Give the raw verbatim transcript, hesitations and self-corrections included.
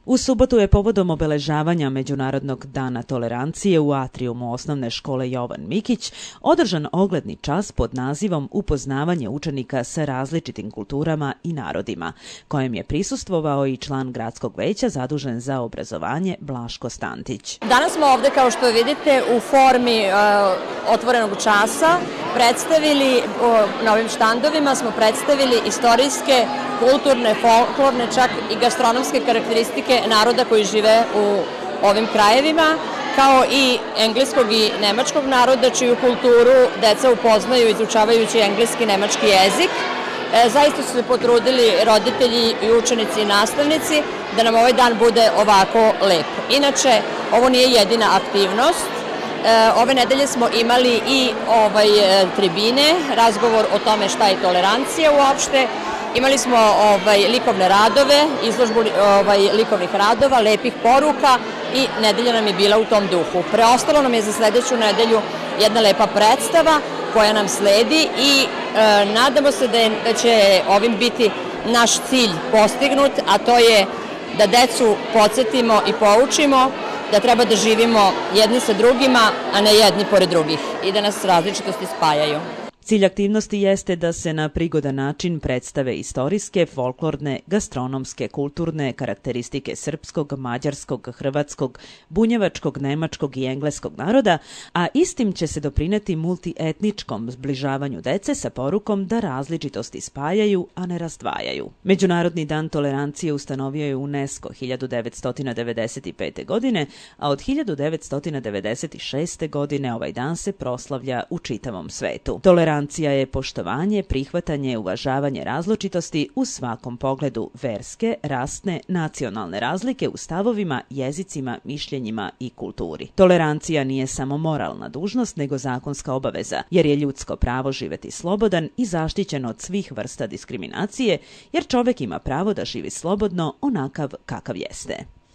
U subotu je povodom obeležavanja Međunarodnog dana tolerancije u atrijumu osnovne škole Jovan Mikić održan ogledni čas pod nazivom Upoznavanje učenika sa različitim kulturama i narodima, kojem je prisustvovao i član gradskog veća zadužen za obrazovanje Blaško Stantić. Danas smo ovde, kao što vidite, u formi uh, otvorenog časa predstavili, uh, na ovim štandovima smo predstavili istorijske, kulturne, folklorne, čak i gastronomske karakteristike naroda koji žive u ovim krajevima, kao i engleskog i nemačkog naroda, čiju kulturu deca upoznaju izučavajući engleski i nemački jezik. E, zaista su se potrudili roditelji i učenici i nastavnici da nam ovaj dan bude ovako lep. Inače, ovo nije jedina aktivnost. E, ove nedelje smo imali i ovaj, tribine, razgovor o tome šta je tolerancija uopšte. Imali smo ovaj, likovne radove, izložbu ovaj, likovnih radova, lepih poruka i nedelja nam je bila u tom duhu. Preostalo nam je za sledeću nedelju jedna lepa predstava koja nam sledi i e, nadamo se da, je, da će ovim biti naš cilj postignut, a to je da decu podsjetimo i poučimo da treba da živimo jedni sa drugima, a ne jedni pored drugih i da nas različitosti spajaju. Cilj aktivnosti jeste da se na prigodan način predstave istorijske, folklorne, gastronomske, kulturne karakteristike srpskog, mađarskog, hrvatskog, bunjevačkog, nemačkog i engleskog naroda, a istim će se doprineti multietničkom zbližavanju dece sa porukom da različitosti spajaju, a ne razdvajaju. Međunarodni dan tolerancije ustanovio je UNESCO hiljadu devetsto devedeset pete. godine, a od hiljadu devetsto devedeset šeste. godine ovaj dan se proslavlja u čitavom svetu. Tolerancija je poštovanje, prihvatanje, uvažavanje različitosti u svakom pogledu verske, rasne, nacionalne razlike u stavovima, jezicima, mišljenjima i kulturi. Tolerancija nije samo moralna dužnost, nego zakonska obaveza, jer je ljudsko pravo živeti slobodan i zaštićen od svih vrsta diskriminacije, jer čovek ima pravo da živi slobodno onakav kakav jeste.